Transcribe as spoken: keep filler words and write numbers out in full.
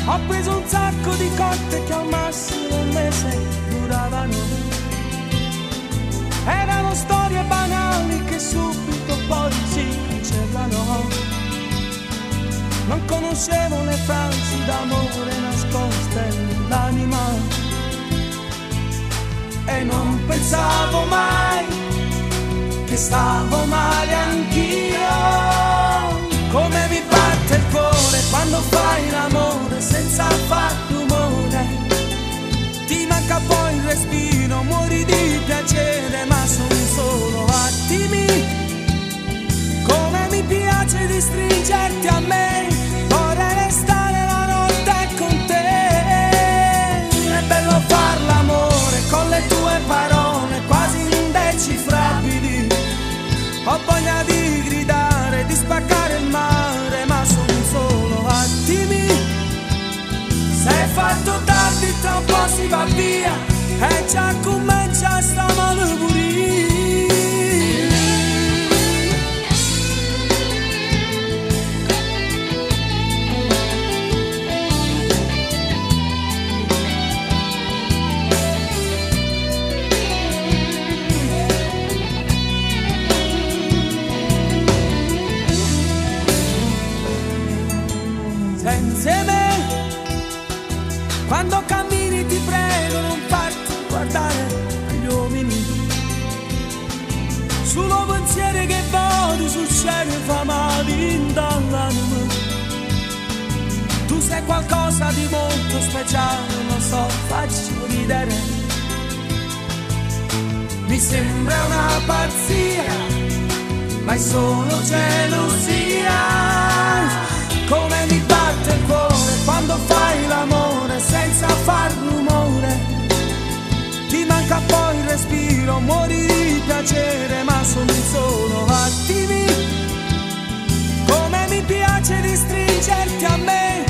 Ho preso un sacco di cotte che al massimo un mese duravano. Erano storie banali che subito poi si cancellano. Non conoscevo le frasi d'amore nascoste nell'anima e non pensavo mai che stavo male anch'io. Come mi batte il cuore quando fai l'amore senza far rumore. Ti manca poi il respiro, muori di piacere, ma sono solo attimi. Come mi piace di stringerti a me, vorrei restare la notte con te. È bello far l'amore con le tue parole quasi indecifrabili. Ho voglia di gridare, di spaccare il mare, ma sono solo attimi. Se è fatto tardi tra un po' si va via e già comincia sta malevoria. Insieme, quando cammini ti prego non farti guardare agli uomini. Solo pensieri che vado sul cielo fa male dall'anima. Tu sei qualcosa di molto speciale, lo so, faccio ridere. Mi sembra una pazzia, ma è solo gelosia. Come mi batte il cuore quando fai l'amore senza far rumore. Ti manca poi il respiro, muori di piacere, ma sono solo attimi. Come mi piace di stringerti a me,